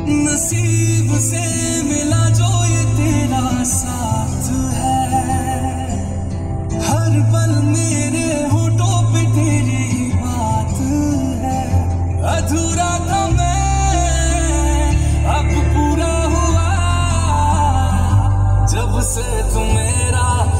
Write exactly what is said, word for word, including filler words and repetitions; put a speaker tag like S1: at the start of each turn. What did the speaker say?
S1: नसीब से मिला जो ये तेरा साथ है, हर पल मेरे होठों पे तेरी ही बात है। अधूरा था मैं अब पूरा हुआ, जब से तू मेरा